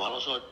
ma lo so.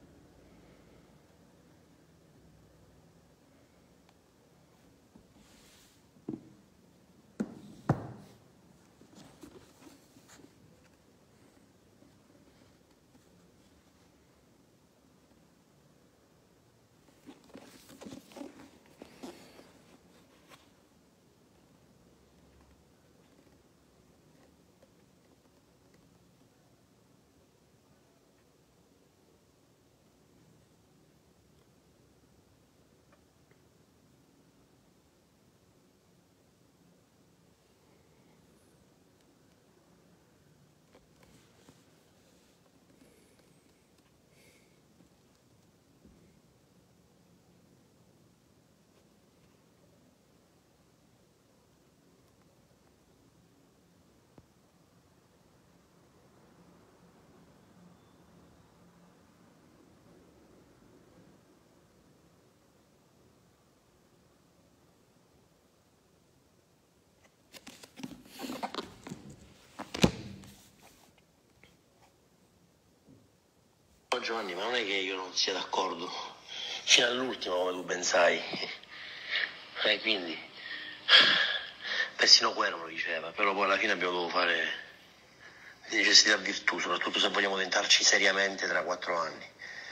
Giovanni, ma non è che io non sia d'accordo fino all'ultimo, come tu ben sai. Quindi persino Guerra lo diceva, però poi alla fine abbiamo dovuto fare di necessità virtù, soprattutto se vogliamo tentarci seriamente tra 4 anni,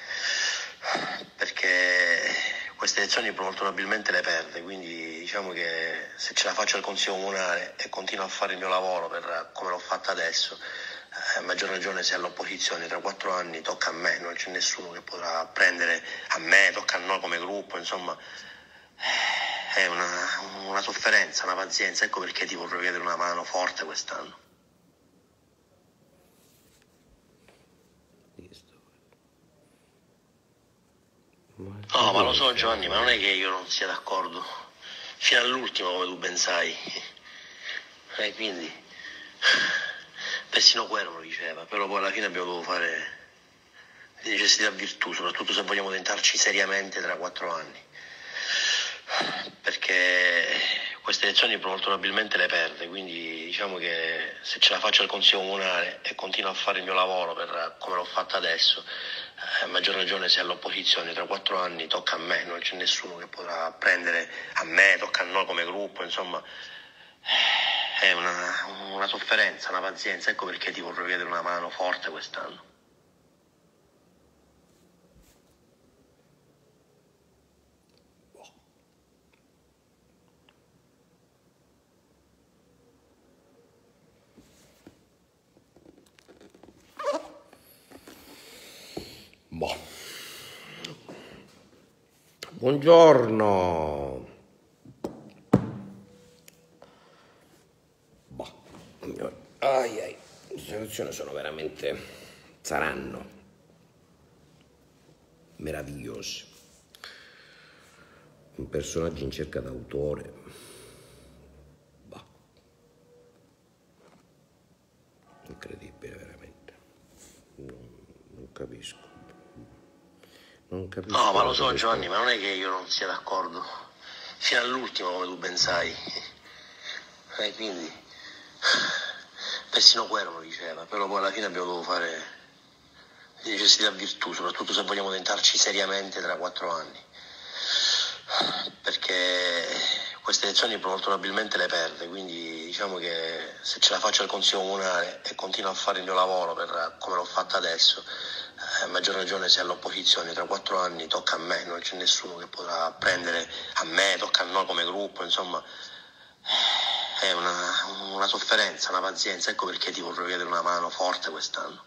perché queste elezioni molto probabilmente le perde, quindi diciamo che se ce la faccio al Consiglio Comunale e continuo a fare il mio lavoro come l'ho fatto adesso, a maggior ragione se all'opposizione tra 4 anni tocca a me, non c'è nessuno che potrà prendere a me, tocca a noi come gruppo, insomma è una sofferenza, una pazienza, ecco perché ti vorrei chiedere una mano forte quest'anno. No, ma lo so Giovanni, ma non è che io non sia d'accordo fino all'ultimo, come tu ben sai. Quindi persino Guerra lo diceva, però poi alla fine abbiamo dovuto fare di necessità virtù, soprattutto se vogliamo tentarci seriamente tra 4 anni, perché queste elezioni molto probabilmente le perde, quindi diciamo che se ce la faccio al Consiglio Comunale e continuo a fare il mio lavoro come l'ho fatto adesso, a maggior ragione se all'opposizione tra 4 anni tocca a me, non c'è nessuno che potrà prendere a me, tocca a noi come gruppo, insomma è una sofferenza, una pazienza, ecco perché ti vorrei chiedere una mano forte quest'anno. Buongiorno. Queste elezioni saranno meravigliose. Un personaggio in cerca d'autore. Incredibile, veramente. Non capisco. No, ma lo so Giovanni, ma non è che io non sia d'accordo fino all'ultimo, come tu ben sai. Quindi persino Guerra lo diceva, però poi alla fine abbiamo dovuto fare di necessità virtù, soprattutto se vogliamo tentarci seriamente tra 4 anni, perché queste elezioni molto probabilmente le perde, quindi diciamo che se ce la faccio al Consiglio Comunale e continuo a fare il mio lavoro come l'ho fatto adesso, a maggior ragione se all'opposizione tra 4 anni tocca a me, non c'è nessuno che potrà prendere a me, tocca a noi come gruppo, insomma è una sofferenza, una pazienza, ecco perché ti vorrei chiedere una mano forte quest'anno.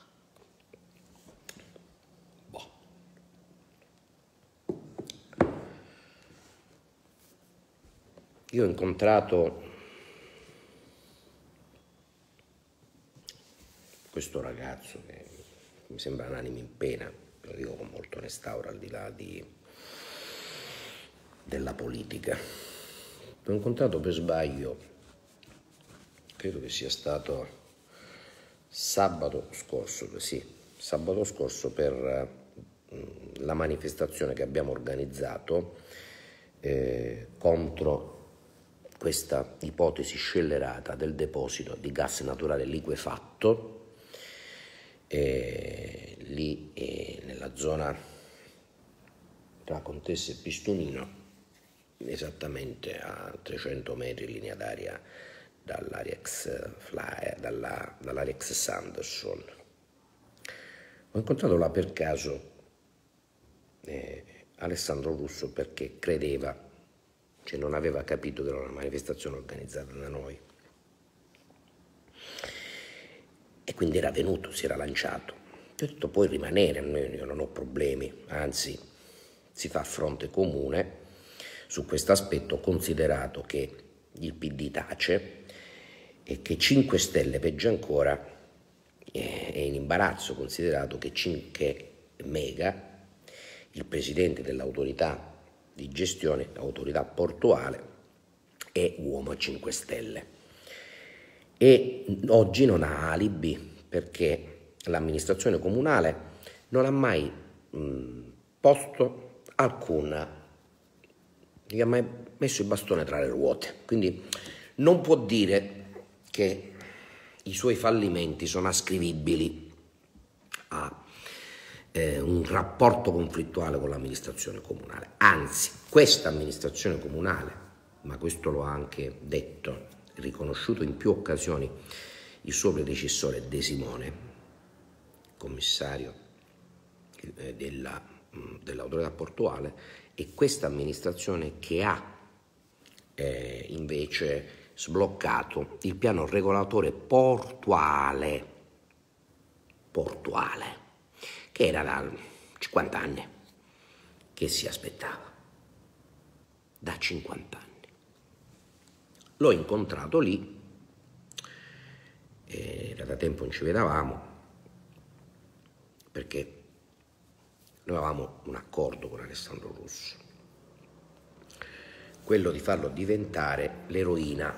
Io ho incontrato questo ragazzo che mi sembra un'anima in pena, lo dico con molta onestà, ora al di là della politica. L'ho incontrato per sbaglio, credo che sia stato sabato scorso per la manifestazione che abbiamo organizzato contro questa ipotesi scellerata del deposito di gas naturale liquefatto lì nella zona tra Contessa e Pistunino, esattamente a 300 metri in linea d'aria dall'Arex Sanderson. Ho incontrato là per caso Alessandro Russo perché credeva, cioè non aveva capito che era una manifestazione organizzata da noi. E quindi era venuto, si era lanciato. Ho detto puoi rimanere, io non ho problemi, anzi si fa fronte comune su questo aspetto, considerato che il PD tace e che 5 Stelle, peggio ancora, è in imbarazzo, considerato che Mega, il presidente dell'autorità di gestione, autorità portuale, è uomo a 5 Stelle. E oggi non ha alibi perché l'amministrazione comunale non ha mai posto alcuna, gli ha mai messo il bastone tra le ruote, quindi non può dire che i suoi fallimenti sono ascrivibili a un rapporto conflittuale con l'amministrazione comunale. Anzi, questa amministrazione comunale, ma questo lo ha anche detto, riconosciuto in più occasioni il suo predecessore De Simone, commissario dell'autorità portuale, e questa amministrazione che ha invece sbloccato il piano regolatore portuale, che era da 50 anni che si aspettava, da 50 anni. L'ho incontrato lì, era da tempo non ci vedevamo, perché noi avevamo un accordo con Alessandro Russo, quello di farlo diventare l'eroina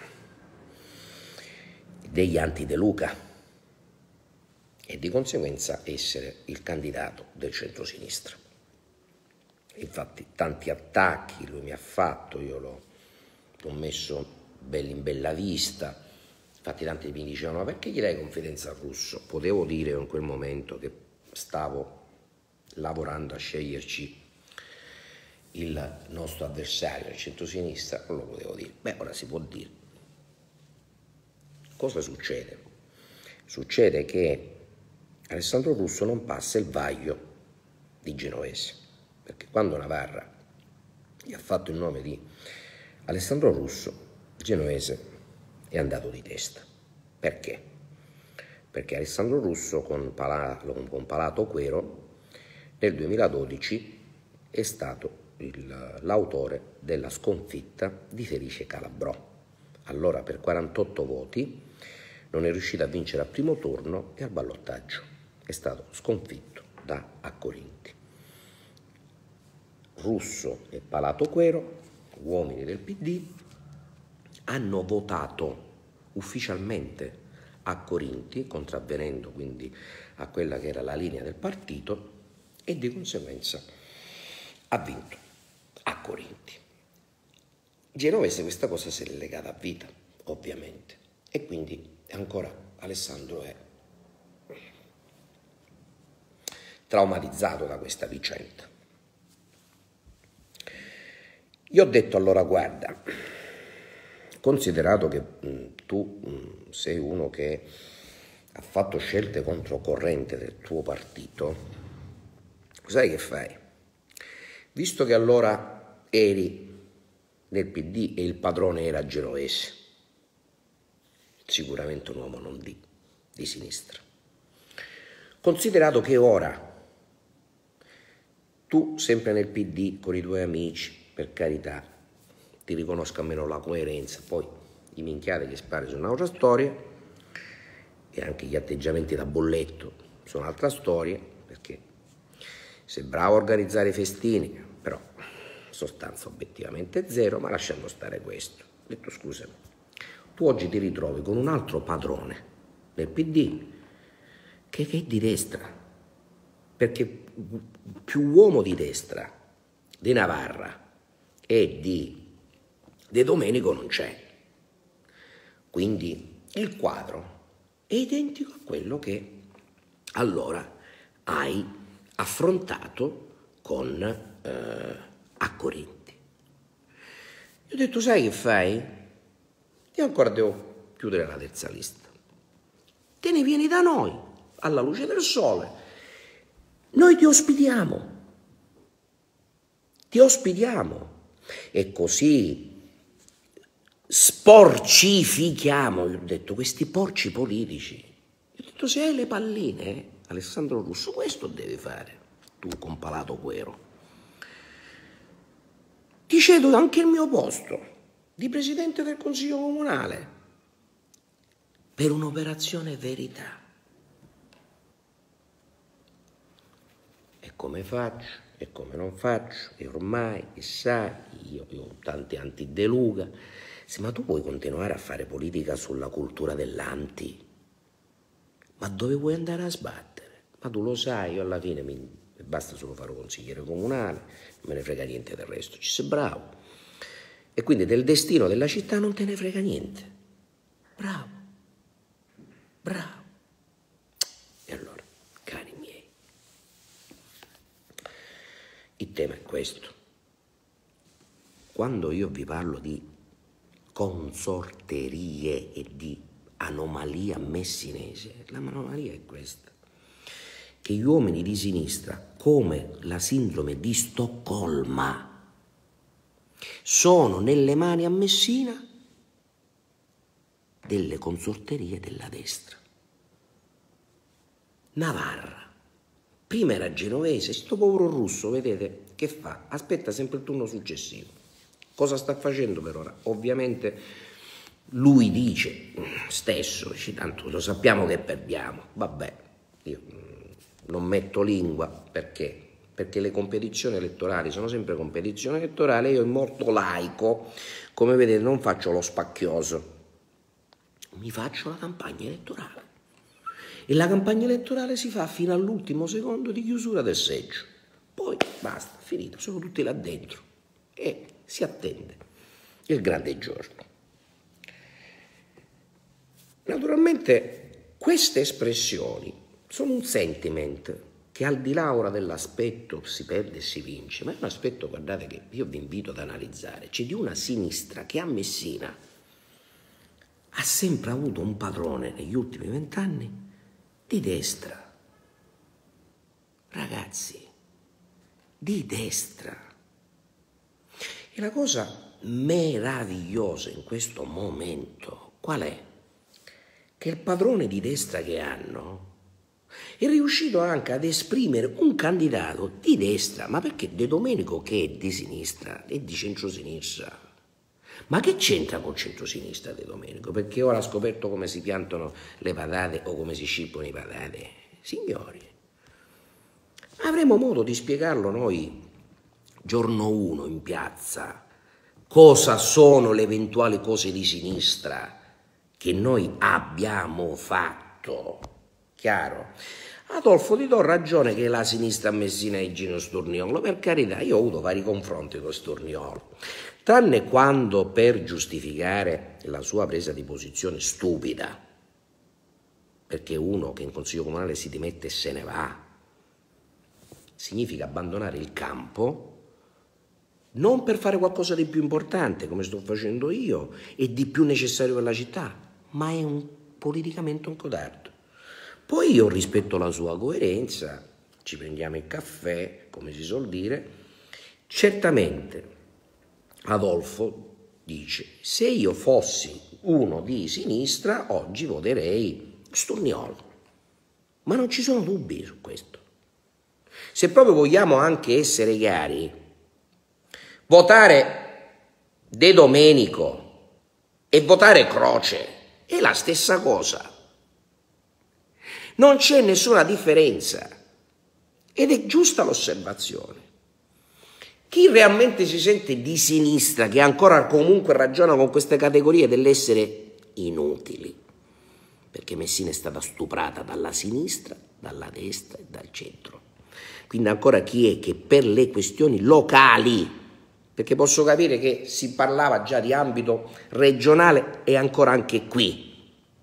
degli anti-De Luca e di conseguenza essere il candidato del centrosinistra. Infatti tanti attacchi lui mi ha fatto, io l'ho messo in bella vista, infatti tanti mi dicevano ma perché gli dai confidenza al Russo? Potevo dire in quel momento che stavo lavorando a sceglierci il nostro avversario, il centrosinistra, non lo potevo dire. Beh, ora si può dire. Cosa succede? Succede che Alessandro Russo non passa il vaglio di Genovese, perché quando Navarra gli ha fatto il nome di Alessandro Russo, Genovese è andato di testa. Perché? Perché Alessandro Russo con Palato Quero nel 2012 è stato l'autore della sconfitta di Felice Calabrò. Allora per 48 voti non è riuscito a vincere al primo turno e al ballottaggio. È stato sconfitto da Accorinti. Russo e Palato Quero, uomini del PD, hanno votato ufficialmente Accorinti, contravvenendo quindi a quella che era la linea del partito, e di conseguenza ha vinto Accorinti. Genovese questa cosa se l'è legata a vita, ovviamente, e quindi ancora Alessandro è traumatizzato da questa vicenda. Gli ho detto allora guarda, considerato che tu sei uno che ha fatto scelte controcorrente del tuo partito, sai che fai? Visto che allora eri nel PD e il padrone era Genovese, sicuramente un uomo non di sinistra, considerato che ora tu sempre nel PD con i tuoi amici, per carità, ti riconosco almeno la coerenza, poi i minchiate che spari sono un'altra storia e anche gli atteggiamenti da bolletto sono un'altra storia, perché sei bravo a organizzare i festini, però sostanza obiettivamente zero, ma lasciamo stare questo. Ho detto scusami, tu oggi ti ritrovi con un altro padrone del PD che è di destra, perché più uomo di destra di Navarra e di De Domenico non c'è. Quindi il quadro è identico a quello che allora hai affrontato con accorenti. Io ho detto, sai che fai? Io ancora devo chiudere la terza lista. Te ne vieni da noi, alla luce del sole. Noi ti ospitiamo. Ti ospitiamo. E così sporcifichiamo, io ho detto, questi porci politici. Io ho detto, se hai le palline, Alessandro Russo, questo devi fare, tu con Palato Guero. Ti cedo anche il mio posto di presidente del Consiglio Comunale per un'operazione verità. E come faccio? E come non faccio? E ormai, che sai, io ho tanti antideluga. Sì, ma tu puoi continuare a fare politica sulla cultura dell'anti? Ma dove vuoi andare a sbattere? Ma tu lo sai, io alla fine basta solo fare consigliere comunale, non me ne frega niente del resto, ci sei bravo. E quindi del destino della città non te ne frega niente. Bravo, bravo. E allora, cari miei, il tema è questo. Quando io vi parlo di consorterie e di anomalia messinese, l'anomalia è questa, che gli uomini di sinistra, come la sindrome di Stoccolma, sono nelle mani a Messina delle consorterie della destra. Navarra, prima era genovese, sto povero Russo, vedete, che fa? Aspetta sempre il turno successivo. Cosa sta facendo per ora? Ovviamente lui dice stesso, tanto lo sappiamo che perdiamo, vabbè, io non metto lingua, perché? Perché le competizioni elettorali sono sempre competizioni elettorali, io in molto laico, come vedete, non faccio lo spacchioso, mi faccio la campagna elettorale. E la campagna elettorale si fa fino all'ultimo secondo di chiusura del seggio. Poi basta, finito, sono tutti là dentro e si attende il grande giorno. Naturalmente queste espressioni sono un sentiment che al di là ora dell'aspetto si perde e si vince, ma è un aspetto, guardate, che io vi invito ad analizzare. C'è di una sinistra che a Messina ha sempre avuto un padrone negli ultimi 20 anni di destra. Ragazzi, di destra. E la cosa meravigliosa in questo momento qual è? Che il padrone di destra che hanno è riuscito anche ad esprimere un candidato di destra, ma perché De Domenico, che è di sinistra, è di centrosinistra. Ma che c'entra con centrosinistra De Domenico? Perché ora ha scoperto come si piantano le patate o come si scippano i patate? Signori, avremo modo di spiegarlo noi giorno 1 in piazza, cosa sono le eventuali cose di sinistra che noi abbiamo fatto. Chiaro? Adolfo, ti do ragione che la sinistra a Messina è Gino Sturniolo, per carità, io ho avuto vari confronti con Sturniolo, tranne quando per giustificare la sua presa di posizione stupida, perché uno che in Consiglio Comunale si dimette e se ne va, significa abbandonare il campo, non per fare qualcosa di più importante, come sto facendo io, e di più necessario per la città, ma è politicamente un codardo. Poi io rispetto la sua coerenza, ci prendiamo il caffè, come si suol dire. Certamente Adolfo dice, se io fossi uno di sinistra, oggi voterei Sturniolo. Ma non ci sono dubbi su questo. Se proprio vogliamo anche essere chiari, votare De Domenico e votare Croce è la stessa cosa. Non c'è nessuna differenza ed è giusta l'osservazione. Chi realmente si sente di sinistra, che ancora comunque ragiona con queste categorie dell'essere inutili, perché Messina è stata stuprata dalla sinistra, dalla destra e dal centro. Quindi ancora chi è che per le questioni locali, perché posso capire che si parlava già di ambito regionale e ancora anche qui,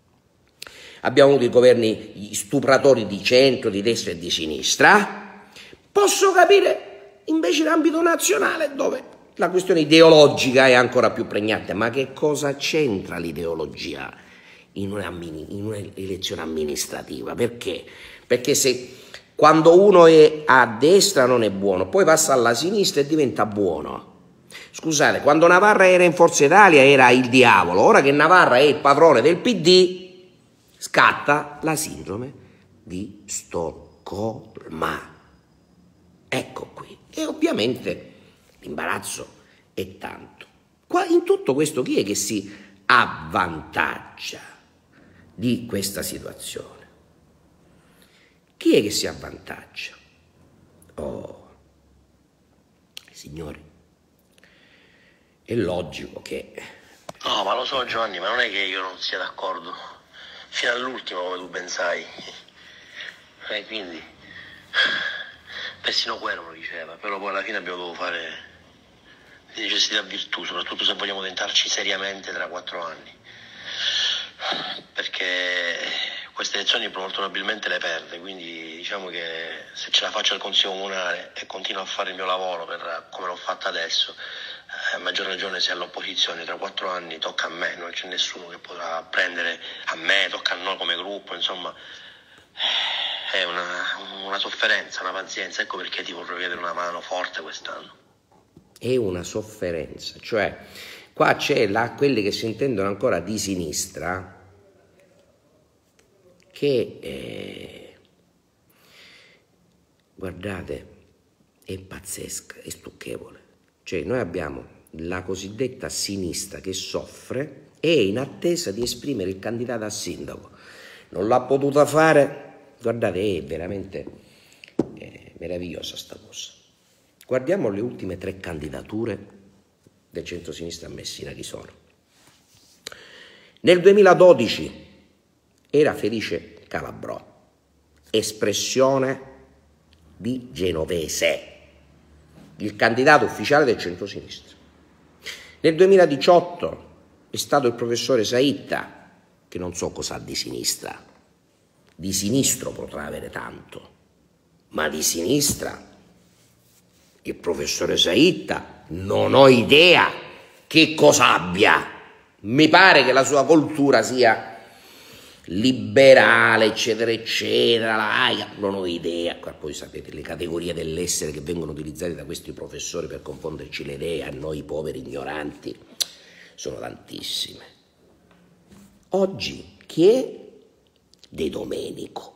abbiamo avuto i governi stupratori di centro, di destra e di sinistra, Posso capire invece l'ambito nazionale, dove la questione ideologica è ancora più pregnante. Ma che cosa c'entra l'ideologia in un'elezione amministrativa? Perché? Perché se quando uno è a destra non è buono, poi passa alla sinistra e diventa buono. Scusate, quando Navarra era in Forza Italia era il diavolo, ora che Navarra è il padrone del PD, scatta la sindrome di Stoccolma. Ecco qui. E ovviamente l'imbarazzo è tanto. In tutto questo chi è che si avvantaggia di questa situazione? Chi è che si avvantaggia? Oh, signori, è logico che... No, ma lo so Giovanni, ma non è che io non sia d'accordo. Fino all'ultimo, come tu ben sai. Quindi... persino Guerra lo diceva, però poi alla fine abbiamo dovuto fare di necessità virtù, soprattutto se vogliamo tentarci seriamente tra 4 anni. Perché queste elezioni molto probabilmente le perde, quindi diciamo che se ce la faccio al Consiglio Comunale e continuo a fare il mio lavoro come l'ho fatto adesso, a maggior ragione se all'opposizione tra 4 anni tocca a me, non c'è nessuno che potrà prendere a me, tocca a noi come gruppo, insomma è una sofferenza, una pazienza, ecco perché ti vorrei chiedere una mano forte quest'anno. È una sofferenza, cioè qua c'è quelli che si intendono ancora di sinistra che guardate, è pazzesca, è stucchevole. Cioè noi abbiamo la cosiddetta sinistra che soffre e è in attesa di esprimere il candidato a sindaco. Non l'ha potuta fare, guardate, è veramente meravigliosa sta cosa. Guardiamo le ultime 3 candidature del centro-sinistra a Messina, chi sono? Nel 2012 era Felice Calabrò, espressione di Genovese, il candidato ufficiale del centro-sinistra. Nel 2018 è stato il professore Saitta, che non so cosa ha di sinistra, di sinistro potrà avere tanto, ma di sinistra il professore Saitta non ho idea che cosa abbia. Mi pare che la sua cultura sia liberale, eccetera, eccetera, laica, non ho idea. Poi sapete le categorie dell'essere che vengono utilizzate da questi professori per confonderci le idee a noi poveri ignoranti sono tantissime. Oggi chi è? De Domenico.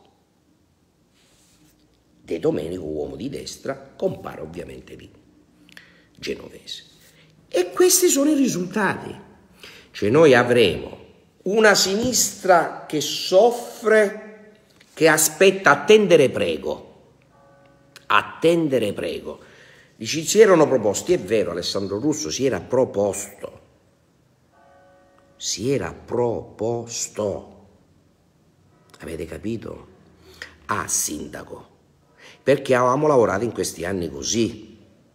De Domenico, uomo di destra, compare ovviamente lì, Genovese. E questi sono i risultati. Cioè noi avremo una sinistra che soffre, che aspetta, attendere prego. Attendere prego. Dici, si erano proposti, è vero, Alessandro Russo si era proposto. Si era proposto. Avete capito? A sindaco. Perché avevamo lavorato in questi anni così.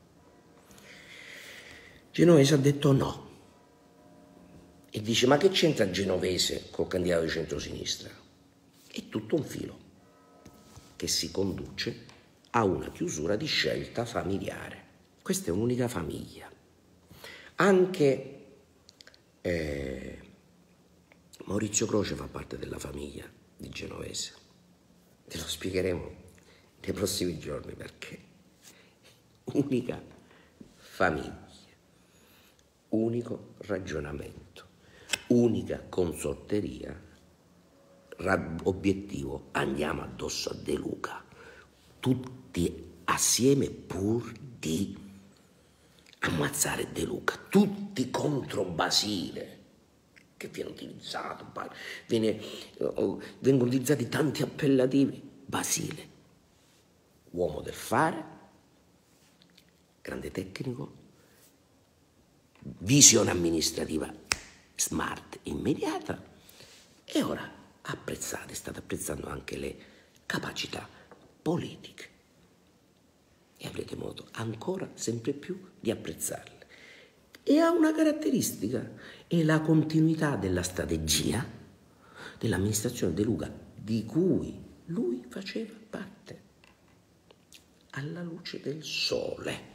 Genovese ha detto no. E dice, ma che c'entra Genovese col candidato di centrosinistra? È tutto un filo che si conduce a una chiusura di scelta familiare. Questa è un'unica famiglia. Anche Maurizio Croce fa parte della famiglia di Genovese. Te lo spiegheremo nei prossimi giorni perché. Unica famiglia, unico ragionamento, unica consorteria, obiettivo, andiamo addosso a De Luca, tutti assieme pur di ammazzare De Luca, tutti contro Basile, che viene utilizzato, vengono utilizzati tanti appellativi. Basile, uomo del fare, grande tecnico, visione amministrativa smart, immediata, e ora apprezzate, state apprezzando anche le capacità politiche e avrete modo ancora sempre più di apprezzarle. E ha una caratteristica, è la continuità della strategia dell'amministrazione De Luca, di cui lui faceva parte. alla luce del sole.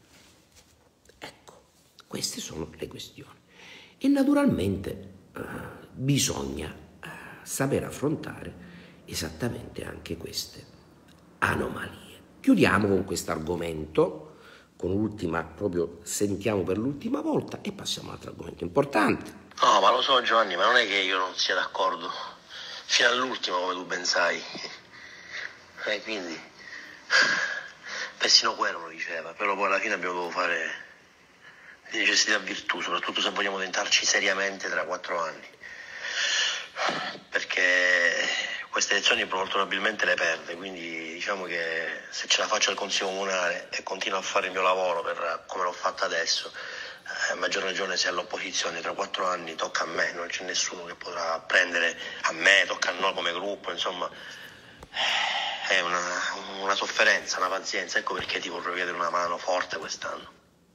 Ecco, queste sono le questioni. E naturalmente bisogna saper affrontare esattamente anche queste anomalie. Chiudiamo con questo argomento, con l'ultima, proprio sentiamo per l'ultima volta e passiamo a un altro argomento importante. No, ma lo so Giovanni, ma non è che io non sia d'accordo fino all'ultimo, come tu ben sai. Quindi persino quello lo diceva, però poi alla fine abbiamo dovuto fare di necessità virtù, soprattutto se vogliamo tentarci seriamente tra 4 anni, perché queste elezioni molto probabilmente le perde, quindi diciamo che se ce la faccio al Consiglio Comunale e continuo a fare il mio lavoro per come l'ho fatta adesso, a maggior ragione se all'opposizione tra 4 anni tocca a me, non c'è nessuno che potrà prendere a me, tocca a noi come gruppo, insomma è una sofferenza, una pazienza, ecco perché ti vorrei chiedere una mano forte quest'anno.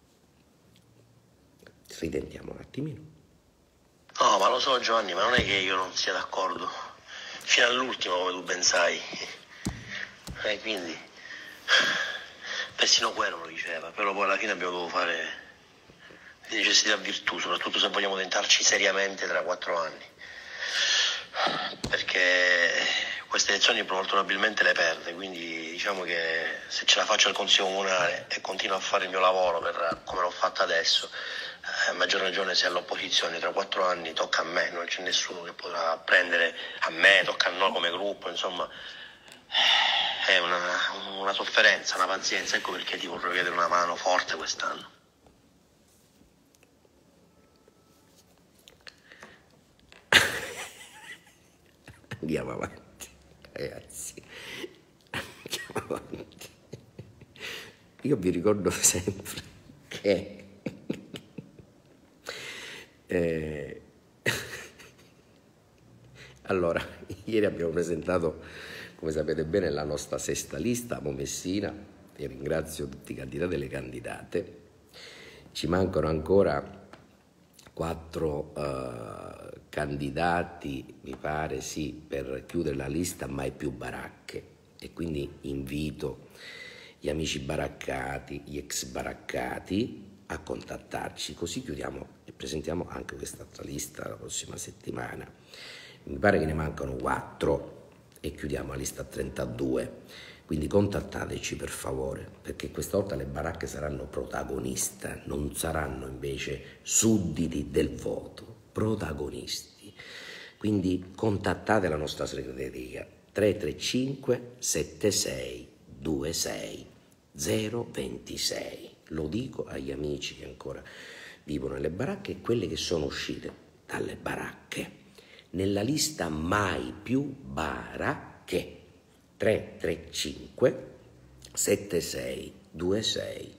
Ritentiamo un attimino. No, ma lo so Giovanni, ma non è che io non sia d'accordo fino all'ultimo, come tu ben sai. Quindi persino quello lo diceva, però poi alla fine abbiamo dovuto fare di necessità virtù, soprattutto se vogliamo tentarci seriamente tra 4 anni, perché queste elezioni molto probabilmente le perde, quindi diciamo che se ce la faccio al Consiglio Comunale e continuo a fare il mio lavoro per come l'ho fatta adesso, a maggior ragione se all'opposizione tra 4 anni tocca a me, non c'è nessuno che potrà prendere a me, tocca a noi come gruppo, insomma è una sofferenza, una pazienza, ecco perché ti vorrei chiedere una mano forte quest'anno. Andiamo avanti, ragazzi, andiamo avanti. Io vi ricordo sempre che allora, ieri abbiamo presentato, come sapete bene, la nostra sesta lista a Messina, e ringrazio tutti i candidati e le candidate. Ci mancano ancora 4 candidati, mi pare, sì, per chiudere la lista mai più baracche, e quindi invito gli amici baraccati, gli ex baraccati a contattarci, così chiudiamo e presentiamo anche quest'altra lista la prossima settimana. Mi pare che ne mancano 4 e chiudiamo la lista a 32, quindi contattateci per favore, perché questa volta le baracche saranno protagoniste, non saranno invece sudditi del voto, protagonisti. Quindi contattate la nostra segreteria 335 76 26 026. Lo dico agli amici che ancora vivono nelle baracche e quelle che sono uscite dalle baracche. Nella lista mai più baracche 335 76 26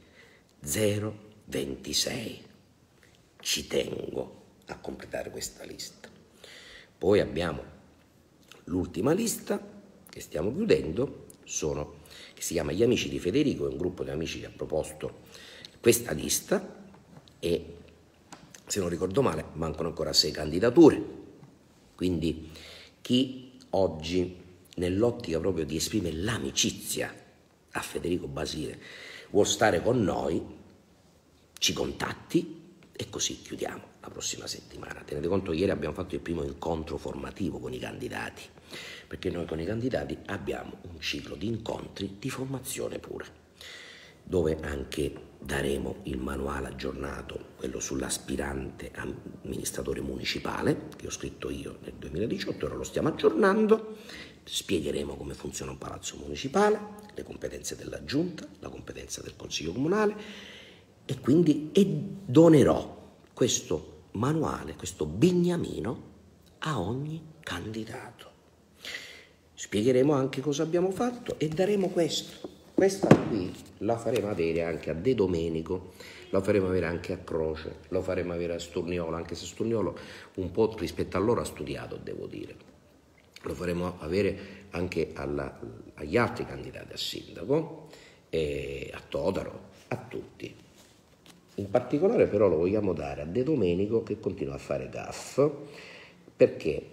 026. Ci tengo a completare questa lista. Poi abbiamo l'ultima lista che stiamo chiudendo, che si chiama Gli Amici di Federico, è un gruppo di amici che ha proposto questa lista e, se non ricordo male, mancano ancora 6 candidature. Quindi chi oggi, nell'ottica proprio di esprimere l'amicizia a Federico Basile, vuol stare con noi, ci contatti e così chiudiamo la prossima settimana. Tenete conto, ieri abbiamo fatto il primo incontro formativo con i candidati, perché noi con i candidati abbiamo un ciclo di incontri di formazione pura, dove anche daremo il manuale aggiornato, quello sull'aspirante amministratore municipale, che ho scritto io nel 2018, ora lo stiamo aggiornando, spiegheremo come funziona un palazzo municipale, le competenze della giunta, la competenza del consiglio comunale, e quindi donerò questo manuale, questo bignamino a ogni candidato. Spiegheremo anche cosa abbiamo fatto e daremo questo. Questa qui la faremo avere anche a De Domenico, la faremo avere anche a Croce, lo faremo avere a Sturniolo, anche se Sturniolo un po' rispetto a loro ha studiato, devo dire. Lo faremo avere anche agli altri candidati a sindaco, a Todaro, a tutti. In particolare però lo vogliamo dare a De Domenico, che continua a fare gaff, perché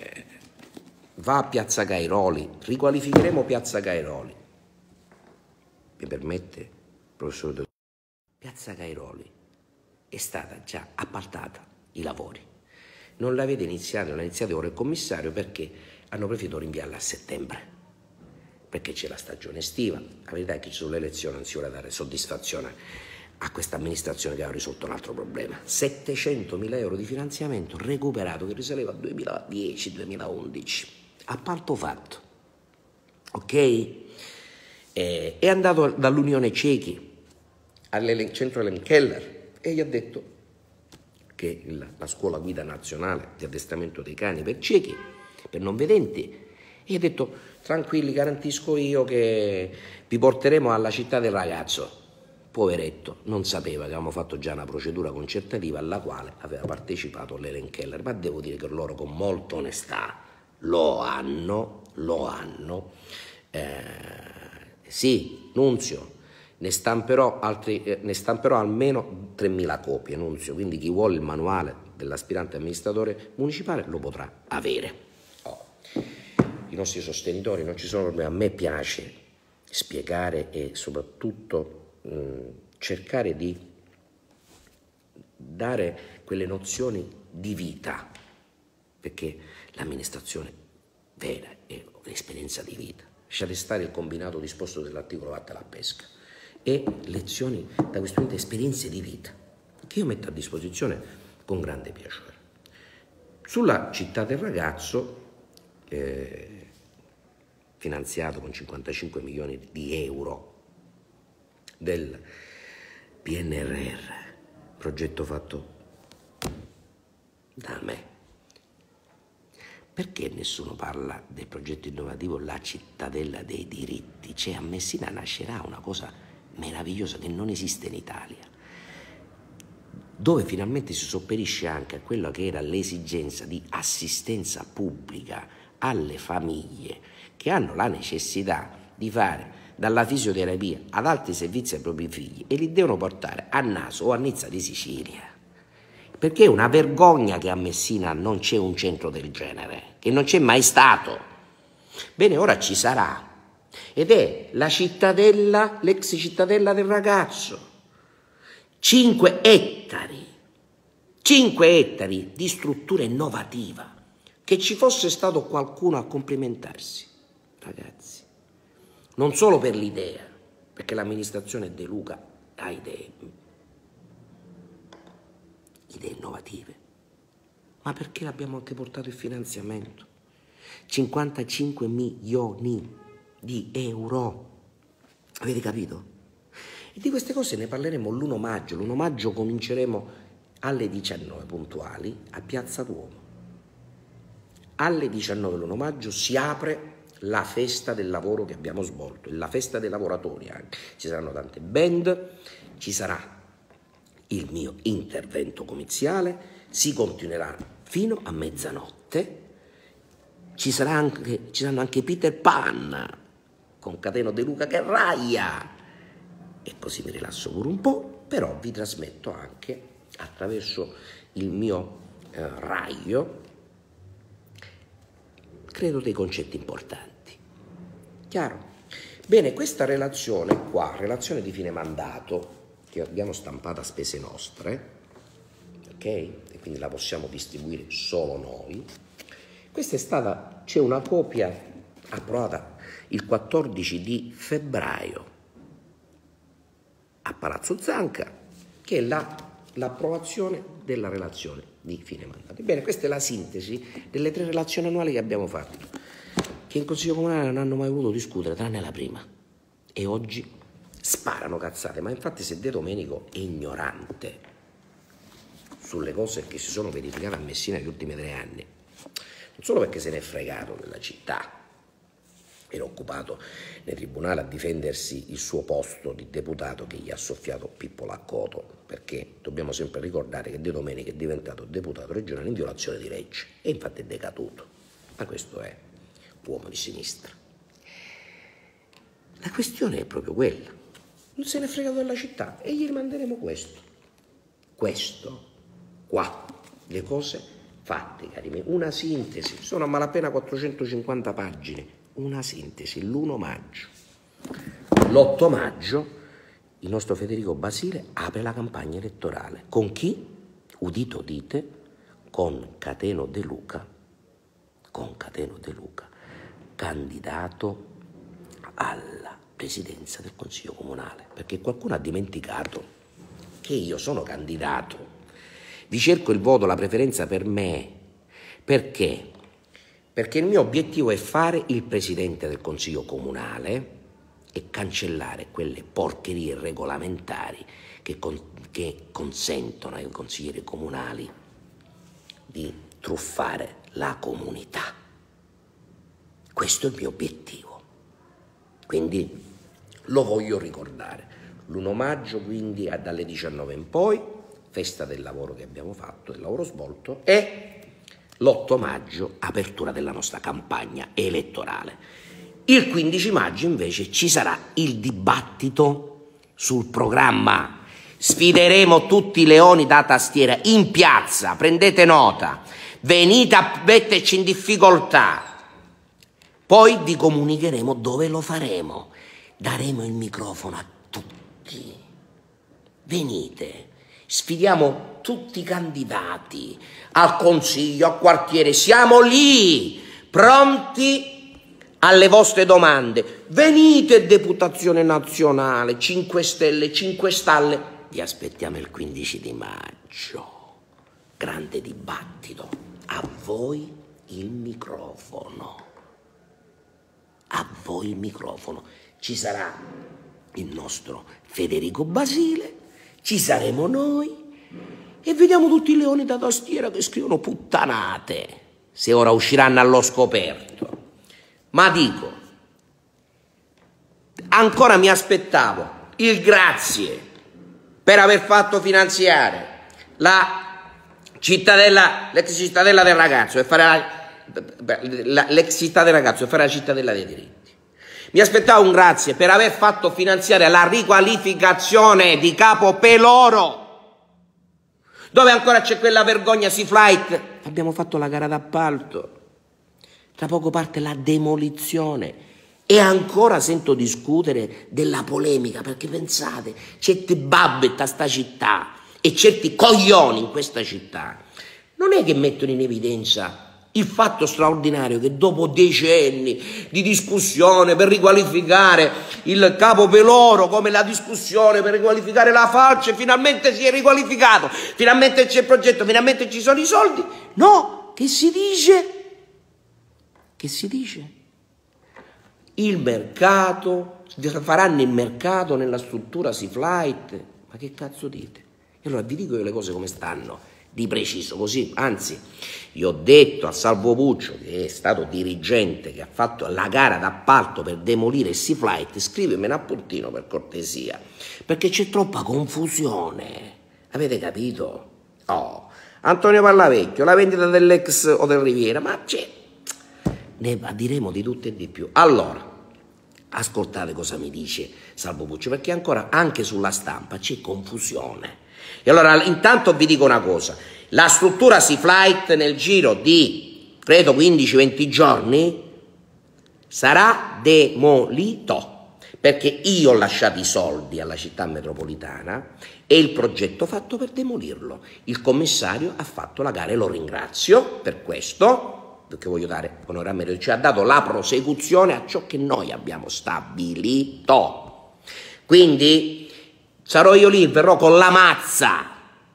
va a Piazza Cairoli, riqualificheremo Piazza Cairoli. permette, professor De... Piazza Cairoli è stata già appaltata i lavori. Non l'avete iniziato, non l'ha iniziato ora il commissario perché hanno preferito rinviarla a settembre, perché c'è la stagione estiva. La verità è che ci sono le elezioni, non si vuole dare soddisfazione a questa amministrazione che ha risolto un altro problema. 700.000 euro di finanziamento recuperato che risaleva al 2010-2011. Appalto fatto. Ok? È andato dall'Unione Cechi al centro Helen Keller e gli ha detto che la scuola guida nazionale di addestramento dei cani per ciechi, per non vedenti, e gli ha detto: tranquilli, garantisco io che vi porteremo alla città del ragazzo. Poveretto, non sapeva che avevamo fatto già una procedura concertativa alla quale aveva partecipato l'Helen Keller, ma devo dire che loro con molta onestà lo hanno. Sì, Nunzio, ne stamperò almeno 3.000 copie, Nunzio, quindi chi vuole il manuale dell'aspirante amministratore municipale lo potrà avere. I nostri sostenitori non ci sono problemi, a me piace spiegare e soprattutto cercare di dare quelle nozioni di vita, perché l'amministrazione vera è un'esperienza di vita. Lasciate stare il combinato disposto dell'articolo vatte alla pesca e lezioni da questo punto di esperienze di vita che io metto a disposizione con grande piacere. Sulla città del ragazzo, finanziato con 55 milioni di euro del PNRR, progetto fatto da me. Perché nessuno parla del progetto innovativo La Cittadella dei Diritti? Cioè, a Messina nascerà una cosa meravigliosa che non esiste in Italia, dove finalmente si sopperisce anche a quella che era l'esigenza di assistenza pubblica alle famiglie che hanno la necessità di fare dalla fisioterapia ad altri servizi ai propri figli e li devono portare a Naso o a Nizza di Sicilia. Perché è una vergogna che a Messina non c'è un centro del genere, che non c'è mai stato. Bene, ora ci sarà. Ed è la cittadella, l'ex cittadella del ragazzo. 5 ettari di struttura innovativa. Che ci fosse stato qualcuno a complimentarsi, ragazzi. Non solo per l'idea, perché l'amministrazione De Luca ha idee innovative, ma perché abbiamo anche portato il finanziamento. 55 milioni di euro. Avete capito? E di queste cose ne parleremo l'1 maggio. L'1 maggio cominceremo alle 19 puntuali a Piazza Duomo. Alle 19 l'1 maggio si apre la festa del lavoro che abbiamo svolto, la festa dei lavoratori anche. Ci saranno tante band, ci sarà il mio intervento comiziale, si continuerà fino a mezzanotte, ci saranno anche Peter Pan con Cateno De Luca che raia, e così mi rilasso pure un po', però vi trasmetto anche attraverso il mio raio, credo, dei concetti importanti. Chiaro? Bene, questa relazione qua, relazione di fine mandato, che abbiamo stampato a spese nostre, ok? E quindi la possiamo distribuire solo noi. Questa è stata, c'è una copia approvata il 14 di febbraio a Palazzo Zanca, che è l'approvazione della relazione di fine mandato. Bene, questa è la sintesi delle 3 relazioni annuali che abbiamo fatto, che in Consiglio Comunale non hanno mai voluto discutere, tranne la prima. E oggi sparano cazzate, ma infatti se De Domenico è ignorante sulle cose che si sono verificate a Messina negli ultimi 3 anni, non solo perché se ne è fregato della città, era occupato nel tribunale a difendersi il suo posto di deputato che gli ha soffiato Pippo Laccoto, perché dobbiamo sempre ricordare che De Domenico è diventato deputato regionale in violazione di legge e infatti è decaduto, ma questo è uomo di sinistra. La questione è proprio quella, non se ne è fregato della città e gli rimanderemo questo qua, le cose fatte, cari miei, una sintesi, sono a malapena 450 pagine, una sintesi, l'1 maggio. L'8 maggio il nostro Federico Basile apre la campagna elettorale. Con chi? Udite udite, con Cateno De Luca, candidato alla presidenza del Consiglio Comunale, perché qualcuno ha dimenticato che io sono candidato, vi cerco il voto, la preferenza per me, perché? Perché il mio obiettivo è fare il presidente del Consiglio Comunale e cancellare quelle porcherie regolamentari che consentono ai consiglieri comunali di truffare la comunità. Questo è il mio obiettivo, quindi lo voglio ricordare. L'1 maggio, quindi dalle 19 in poi, festa del lavoro che abbiamo fatto, del lavoro svolto, e l'8 maggio, apertura della nostra campagna elettorale. Il 15 maggio invece ci sarà il dibattito sul programma. Sfideremo tutti i leoni da tastiera in piazza, prendete nota, venite a metterci in difficoltà. Poi vi comunicheremo dove lo faremo. Daremo il microfono a tutti. Venite, sfidiamo tutti i candidati al consiglio, al quartiere. Siamo lì, pronti alle vostre domande. Venite, deputazione nazionale, 5 Stelle, 5 Stalle. Vi aspettiamo il 15 di maggio. Grande dibattito. A voi il microfono. A voi il microfono. Ci sarà il nostro Federico Basile, ci saremo noi e vediamo tutti i leoni da tastiera che scrivono puttanate, se ora usciranno allo scoperto. Ma dico, ancora mi aspettavo il grazie per aver fatto finanziare la cittadella, l'ex cittadella del ragazzo e fare l'ex città del ragazzo e fare la cittadella dei diritti. Mi aspettavo un grazie per aver fatto finanziare la riqualificazione di Capo Peloro, dove ancora c'è quella vergogna Seaflight. Abbiamo fatto la gara d'appalto, tra poco parte la demolizione e ancora sento discutere della polemica, perché pensate, certe babbe a sta città e certi coglioni in questa città non è che mettono in evidenza il fatto straordinario che dopo decenni di discussione per riqualificare il Capo Peloro, come la discussione per riqualificare la Falce, finalmente si è riqualificato, finalmente c'è il progetto, finalmente ci sono i soldi. No, che si dice? Che si dice? Il mercato, faranno il mercato nella struttura Seaflight. Ma che cazzo dite? E allora vi dico io le cose come stanno, di preciso, così, anzi, io ho detto a Salvo Puccio, che è stato dirigente, che ha fatto la gara d'appalto per demolire Seaflight, scrivimene a puntino per cortesia, perché c'è troppa confusione, avete capito? Oh, Antonio Pallavecchio, la vendita dell'ex Hotel Riviera, ma c'è, ne diremo di tutto e di più. Allora, ascoltate cosa mi dice Salvo Puccio, perché ancora anche sulla stampa c'è confusione. E allora intanto vi dico una cosa, la struttura Seaflight nel giro di, credo, 15-20 giorni sarà demolito, perché io ho lasciato i soldi alla città metropolitana e il progetto fatto per demolirlo. Il commissario ha fatto la gara e lo ringrazio per questo, perché voglio dare onore a merito, ci ha dato la prosecuzione a ciò che noi abbiamo stabilito. Quindi sarò io lì, verrò con la mazza,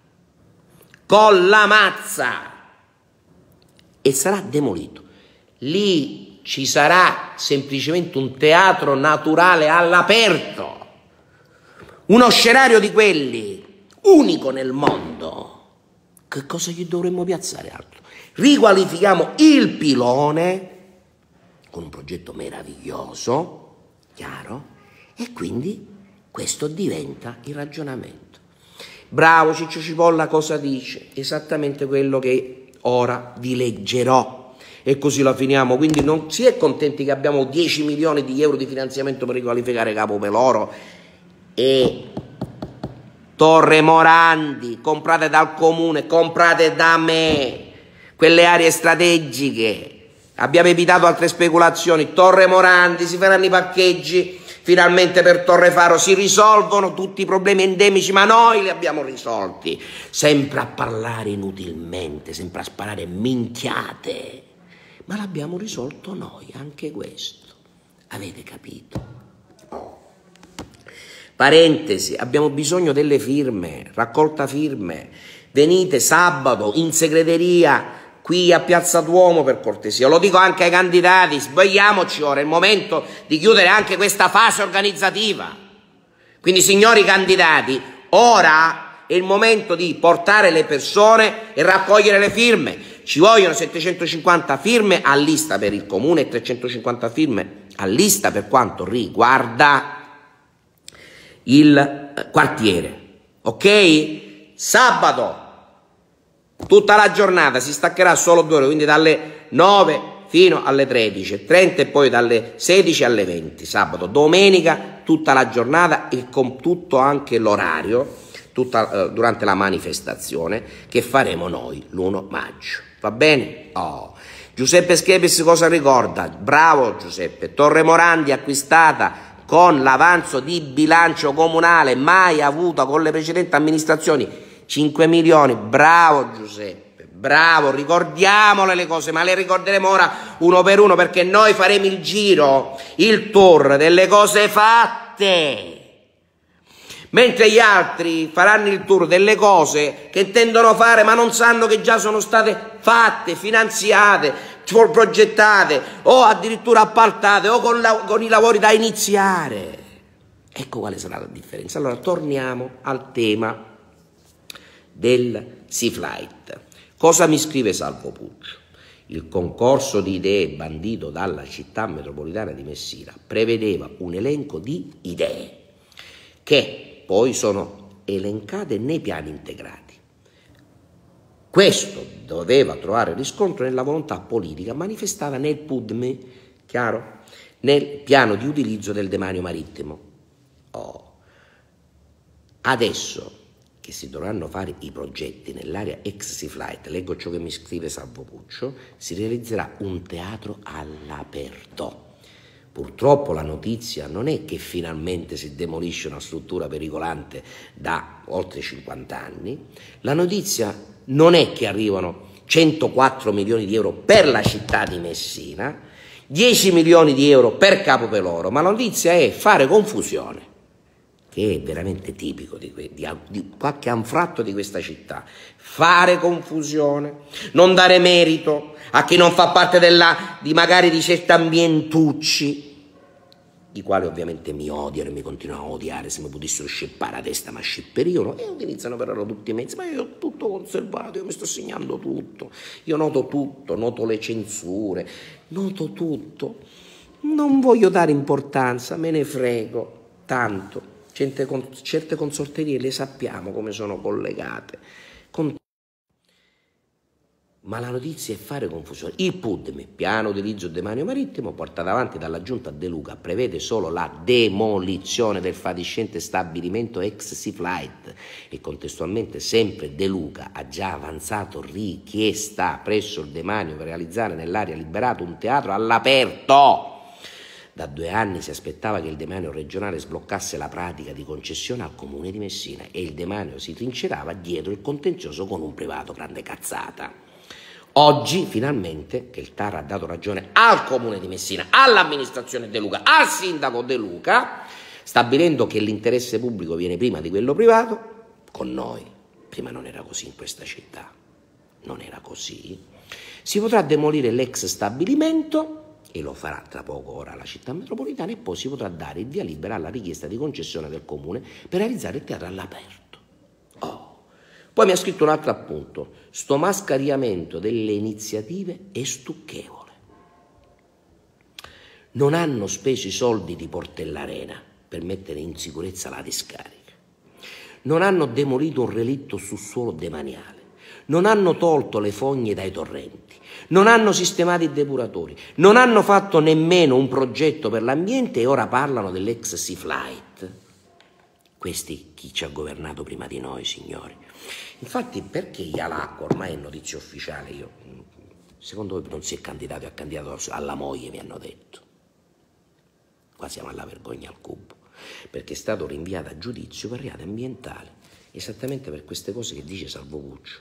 e sarà demolito. Lì ci sarà semplicemente un teatro naturale all'aperto, uno scenario di quelli, unico nel mondo. Che cosa gli dovremmo piazzare altro? Riqualifichiamo il pilone con un progetto meraviglioso, chiaro, e quindi questo diventa il ragionamento. Bravo Ciccio Cipolla, cosa dice? Esattamente quello che ora vi leggerò. E così la finiamo. Quindi non si è contenti che abbiamo 10 milioni di euro di finanziamento per riqualificare Capo Peloro e Torre Morandi, comprate dal comune, comprate da me, quelle aree strategiche. Abbiamo evitato altre speculazioni. Torre Morandi, si faranno i parcheggi finalmente per Torrefaro si risolvono tutti i problemi endemici, ma noi li abbiamo risolti. Sempre a parlare inutilmente, sempre a sparare minchiate, ma l'abbiamo risolto noi, anche questo. Avete capito? Parentesi, abbiamo bisogno delle firme, raccolta firme. Venite sabato in segreteria qui a Piazza Duomo, per cortesia. Lo dico anche ai candidati, svegliamoci ora, è il momento di chiudere anche questa fase organizzativa. Quindi, signori candidati, ora è il momento di portare le persone e raccogliere le firme. Ci vogliono 750 firme a lista per il comune e 350 firme a lista per quanto riguarda il quartiere. Ok? Sabato tutta la giornata, si staccherà solo 2 ore, quindi dalle 9 fino alle 13:30 e poi dalle 16 alle 20, sabato, domenica, tutta la giornata e con tutto anche l'orario, durante la manifestazione che faremo noi l'1 maggio. Va bene? Giuseppe Schepis cosa ricorda? Bravo Giuseppe, Torre Morandi acquistata con l'avanzo di bilancio comunale mai avuta con le precedenti amministrazioni, 5 milioni, bravo Giuseppe, bravo, ricordiamole le cose, ma le ricorderemo ora uno per uno perché noi faremo il giro, il tour delle cose fatte, mentre gli altri faranno il tour delle cose che intendono fare ma non sanno che già sono state fatte, finanziate, progettate o addirittura appaltate o con i lavori da iniziare. Ecco quale sarà la differenza. Allora torniamo al tema del Sea Flight. Cosa mi scrive Salvo Puccio? Il concorso di idee bandito dalla città metropolitana di Messina prevedeva un elenco di idee che poi sono elencate nei piani integrati. Questo doveva trovare riscontro nella volontà politica manifestata nel PUDM, chiaro? Nel piano di utilizzo del demanio marittimo. Adesso che si dovranno fare i progetti nell'area ex Sea Flight, leggo ciò che mi scrive Salvo Puccio, si realizzerà un teatro all'aperto. Purtroppo la notizia non è che finalmente si demolisce una struttura pericolante da oltre 50 anni, la notizia non è che arrivano 104 milioni di euro per la città di Messina, 10 milioni di euro per Capo Peloro, ma la notizia è fare confusione, che è veramente tipico di qualche anfratto di questa città, fare confusione, non dare merito a chi non fa parte magari di certi ambientucci, i quali ovviamente mi odiano e mi continuano a odiare, se mi potessero scippare la testa ma scipperiano e utilizzano però tutti i mezzi, ma io ho tutto conservato, io mi sto segnando tutto, io noto tutto, noto le censure, noto tutto, non voglio dare importanza, me ne frego, tanto. Certe consorterie le sappiamo come sono collegate, ma la notizia è fare confusione. Il PUDM, piano utilizzo demanio marittimo, portato avanti dalla giunta De Luca, prevede solo la demolizione del fatiscente stabilimento ex Sea Flight e contestualmente sempre De Luca ha già avanzato richiesta presso il demanio per realizzare nell'area liberata un teatro all'aperto. Da 2 anni si aspettava che il demanio regionale sbloccasse la pratica di concessione al comune di Messina e il demanio si trincerava dietro il contenzioso con un privato, grande cazzata. Oggi finalmente che il TAR ha dato ragione al comune di Messina, all'amministrazione De Luca, al sindaco De Luca, stabilendo che l'interesse pubblico viene prima di quello privato, con noi, prima non era così in questa città, non era così, si potrà demolire l'ex stabilimento e lo farà tra poco ora la città metropolitana e poi si potrà dare il via libera alla richiesta di concessione del comune per realizzare il teatro all'aperto. Poi mi ha scritto un altro appunto, sto mascariamento delle iniziative è stucchevole. Non hanno speso i soldi di Portellarena per mettere in sicurezza la discarica, non hanno demolito un relitto sul suolo demaniale, non hanno tolto le fogne dai torrenti, non hanno sistemato i depuratori, non hanno fatto nemmeno un progetto per l'ambiente e ora parlano dell'ex Sea Flight. Questi chi ci ha governato prima di noi, signori. Infatti perché Ialaco, ormai è notizia ufficiale, secondo voi non si è candidato, è candidato alla moglie, mi hanno detto. qua siamo alla vergogna al cubo, perché è stato rinviato a giudizio per reati ambientali, esattamente per queste cose che dice Salvo Puccio.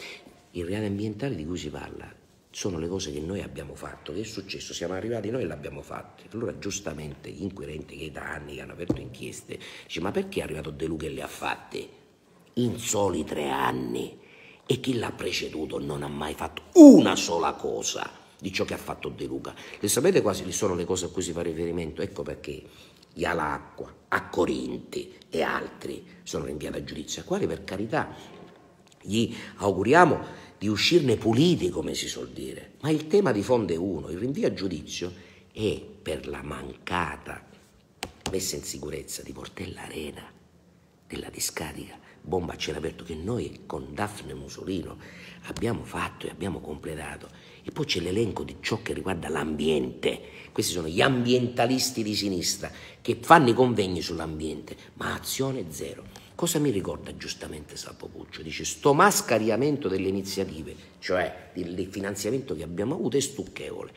I reati ambientali di cui si parla sono le cose che noi abbiamo fatto. Che è successo? Siamo arrivati noi e l'abbiamo fatto. Allora giustamente gli inquirenti che da anni che hanno aperto inchieste dice: ma perché è arrivato De Luca e le ha fatte in soli 3 anni? E chi l'ha preceduto non ha mai fatto una sola cosa di ciò che ha fatto De Luca. Le sapete quali sono le cose a cui si fa riferimento? Ecco perché Ialacqua, Accorinti e altri sono rinviati a giudizio, a quali per carità gli auguriamo di uscirne puliti, come si suol dire. Ma il tema di fondo è uno: il rinvio a giudizio è per la mancata messa in sicurezza di Portella Arena, della discarica bomba a cielo aperto, che noi con Daphne Musolino abbiamo fatto e abbiamo completato. E poi c'è l'elenco di ciò che riguarda l'ambiente. Questi sono gli ambientalisti di sinistra che fanno i convegni sull'ambiente, ma azione zero. Cosa mi ricorda giustamente Salvo Puccio? Dice: sto mascariamento delle iniziative, cioè il finanziamento che abbiamo avuto, è stucchevole.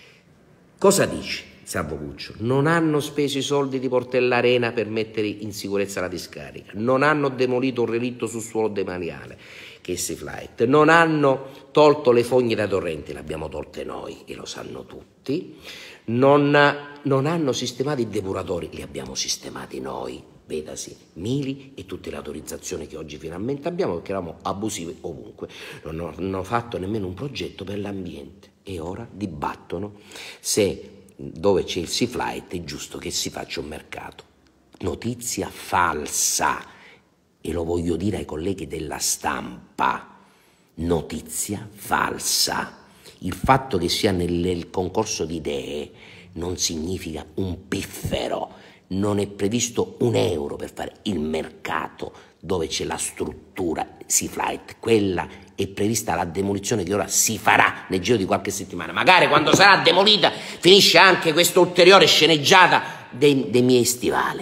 Cosa dice Salvo Puccio? Non hanno speso i soldi di Portella Arena per mettere in sicurezza la discarica, non hanno demolito un relitto sul suolo demaniale, che è Seaflight, non hanno tolto le fogne dai torrenti, le abbiamo tolte noi e lo sanno tutti, non hanno sistemato i depuratori, li abbiamo sistemati noi, vedasi Mili e tutte le autorizzazioni che oggi finalmente abbiamo, perché eravamo abusivi ovunque. Non hanno fatto nemmeno un progetto per l'ambiente e ora dibattono se dove c'è il Seaflight è giusto che si faccia un mercato. Notizia falsa, e lo voglio dire ai colleghi della stampa: notizia falsa. Il fatto che sia nel concorso di idee non significa un piffero. Non è previsto un euro per fare il mercato dove c'è la struttura Seaflight. Quella è prevista la demolizione che ora si farà nel giro di qualche settimana. Magari quando sarà demolita finisce anche questa ulteriore sceneggiata dei miei stivali.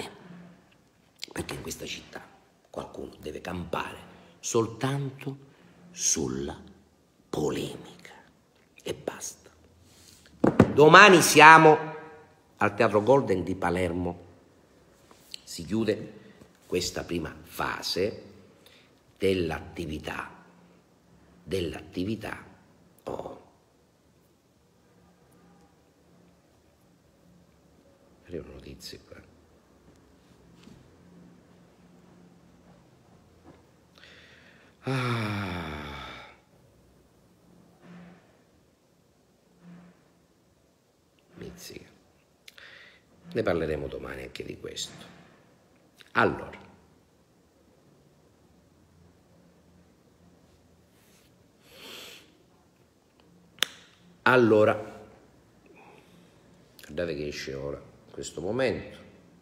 Perché in questa città qualcuno deve campare soltanto sulla polemica. E basta. Domani siamo al Teatro Golden di Palermo. Si chiude questa prima fase dell'attività. Arrivano notizie qua. Mizzica. Ne parleremo domani anche di questo. Allora, guardate che esce ora, in questo momento.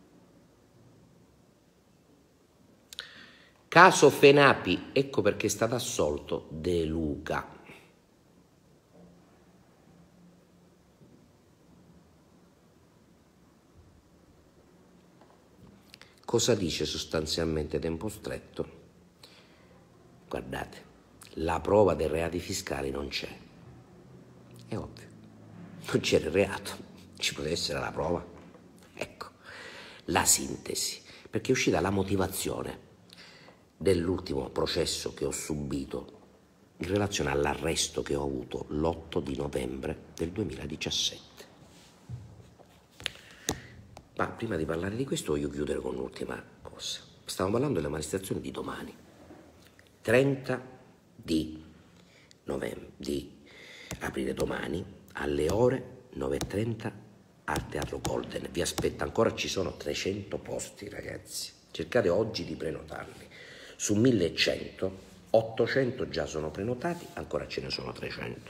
Caso Fenapi, ecco perché è stato assolto De Luca. Cosa dice sostanzialmente tempo stretto? Guardate, la prova dei reati fiscali non c'è. È ovvio, non c'era il reato, ci poteva essere la prova. Ecco, la sintesi, perché è uscita la motivazione dell'ultimo processo che ho subito in relazione all'arresto che ho avuto l'8 di novembre del 2017. Ma prima di parlare di questo voglio chiudere con un'ultima cosa. Stiamo parlando delle manifestazioni di domani, 30 di aprile, domani alle ore 9:30 al Teatro Golden. Vi aspetto ancora, ci sono 300 posti, ragazzi. Cercate oggi di prenotarli. Su 1100, 800 già sono prenotati, ancora ce ne sono 300.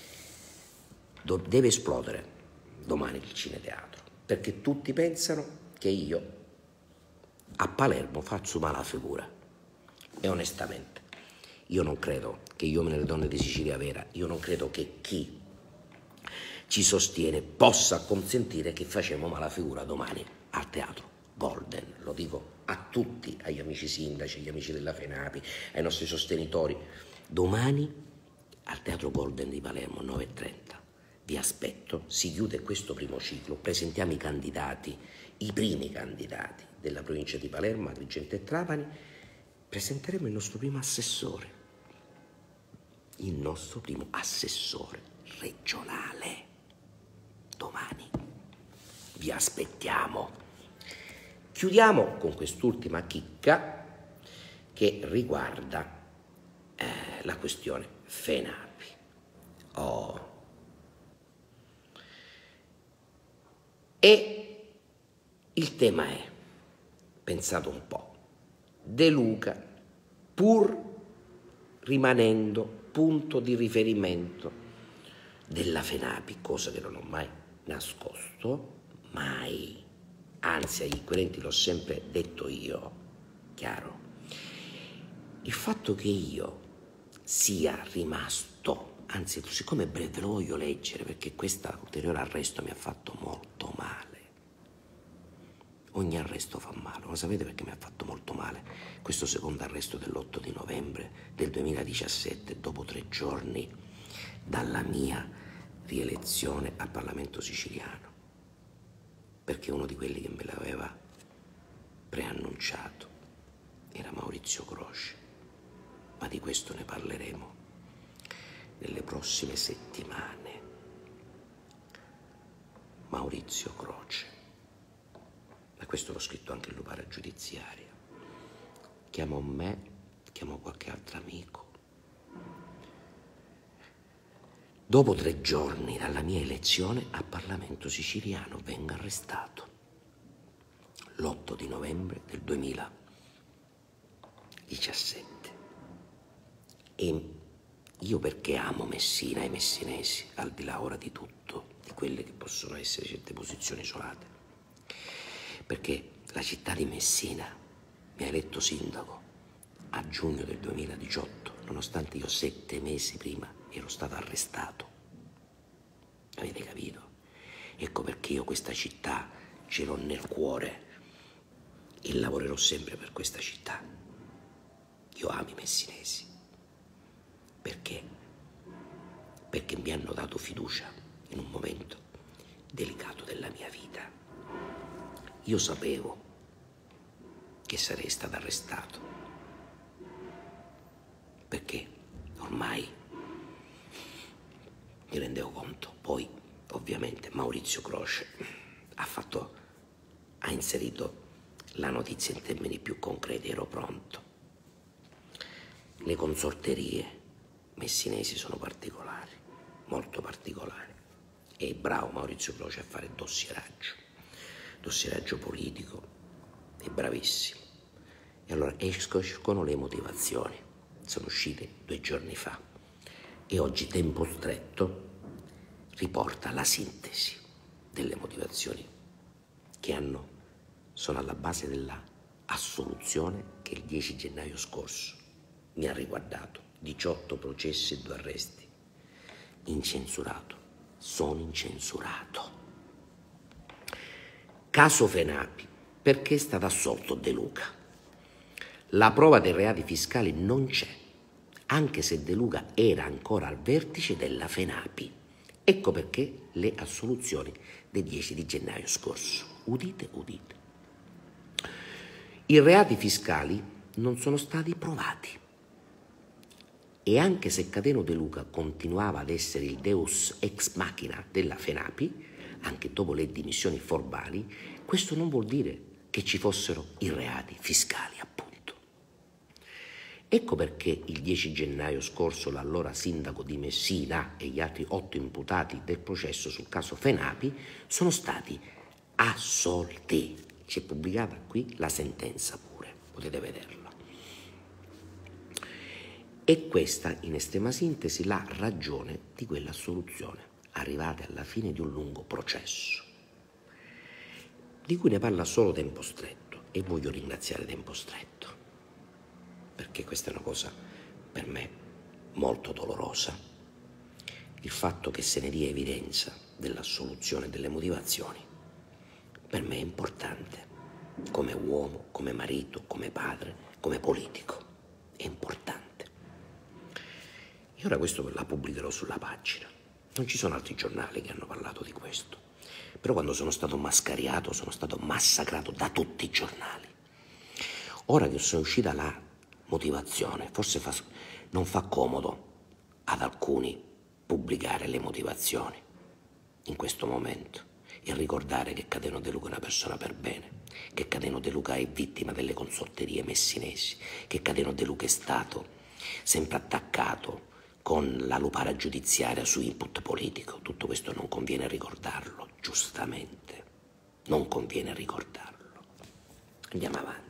Deve esplodere domani il cineteatro, perché tutti pensano che io a Palermo faccio mala figura. E onestamente, io non credo che gli uomini e le donne di Sicilia Vera, io non credo che chi ci sostiene possa consentire che facciamo mala figura domani al Teatro Golden. Lo dico a tutti, agli amici sindaci, agli amici della Fenapi, ai nostri sostenitori. Domani al Teatro Golden di Palermo, 9:30. Vi aspetto, si chiude questo primo ciclo, presentiamo i candidati, i primi candidati della provincia di Palermo, Agrigento e Trapani, presenteremo il nostro primo assessore regionale, domani. Vi aspettiamo. Chiudiamo con quest'ultima chicca che riguarda la questione FENAPI. E il tema è, pensate un po', De Luca, pur rimanendo punto di riferimento della FENAPI, cosa che non ho mai nascosto, mai, anzi agli inquirenti l'ho sempre detto io, chiaro, il fatto che io sia rimasto, anzi siccome ve lo voglio leggere perché questo ulteriore arresto mi ha fatto molto male. Ogni arresto fa male, ma sapete perché mi ha fatto molto male? Questo secondo arresto dell'8 di novembre del 2017, dopo 3 giorni dalla mia rielezione al Parlamento siciliano, perché uno di quelli che me l'aveva preannunciato era Maurizio Croce, ma di questo ne parleremo nelle prossime settimane. Maurizio Croce. E questo l'ho scritto anche in Lupara Giudiziaria. Chiamo me, chiamo qualche altro amico. Dopo 3 giorni dalla mia elezione al Parlamento siciliano vengo arrestato. L'8 di novembre del 2017. E io perché amo Messina e i messinesi, al di là ora di tutto, di quelle che possono essere certe posizioni isolate, perché la città di Messina mi ha eletto sindaco a giugno del 2018, nonostante io 7 mesi prima ero stato arrestato. Avete capito? Ecco perché io questa città ce l'ho nel cuore e lavorerò sempre per questa città. Io amo i messinesi. Perché? Perché mi hanno dato fiducia in un momento delicato della mia vita. Io sapevo che sarei stato arrestato, perché ormai mi rendevo conto. Poi ovviamente Maurizio Croce ha inserito la notizia in termini più concreti, ero pronto. Le consorterie messinesi sono particolari, molto particolari, e bravo Maurizio Croce a fare dossieraggio politico, è bravissimo. E allora escono le motivazioni, sono uscite 2 giorni fa e oggi Tempo Stretto riporta la sintesi delle motivazioni che sono alla base della assoluzione che il 10 gennaio scorso mi ha riguardato. 18 processi e 2 arresti. Incensurato. Sono incensurato. Caso FENAPI. Perché è stato assolto De Luca? La prova dei reati fiscali non c'è, anche se De Luca era ancora al vertice della FENAPI. Ecco perché le assoluzioni del 10 di gennaio scorso. Udite, udite. I reati fiscali non sono stati provati. E anche se Cateno De Luca continuava ad essere il deus ex machina della FENAPI, anche dopo le dimissioni formali, questo non vuol dire che ci fossero i reati fiscali, appunto. Ecco perché il 10 gennaio scorso l'allora sindaco di Messina e gli altri 8 imputati del processo sul caso FENAPI sono stati assolti. C'è pubblicata qui la sentenza pure, potete vederla. E questa, in estrema sintesi, la ragione di quella assoluzione, arrivate alla fine di un lungo processo, di cui ne parla solo Tempo Stretto, e voglio ringraziare Tempo Stretto, perché questa è una cosa per me molto dolorosa, il fatto che se ne dia evidenza dell'assoluzione delle motivazioni, per me è importante, come uomo, come marito, come padre, come politico, è importante. E ora questo la pubblicherò sulla pagina. Non ci sono altri giornali che hanno parlato di questo. Però quando sono stato mascariato, sono stato massacrato da tutti i giornali. Ora che sono uscita la motivazione, forse non fa comodo ad alcuni pubblicare le motivazioni in questo momento e ricordare che Cateno De Luca è una persona per bene, che Cateno De Luca è vittima delle consorterie messinesi, che Cateno De Luca è stato sempre attaccato con la lupara giudiziaria su input politico. Tutto questo non conviene ricordarlo, giustamente, non conviene ricordarlo. Andiamo avanti.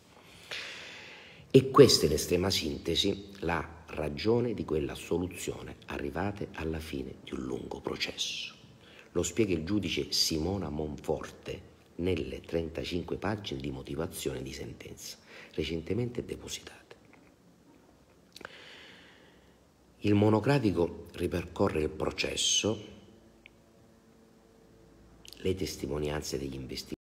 E questa è in estrema sintesi la ragione di quella soluzione arrivate alla fine di un lungo processo. Lo spiega il giudice Simona Monforte nelle 35 pagine di motivazione di sentenza recentemente depositate. Il monocratico ripercorre il processo, le testimonianze degli investigatori,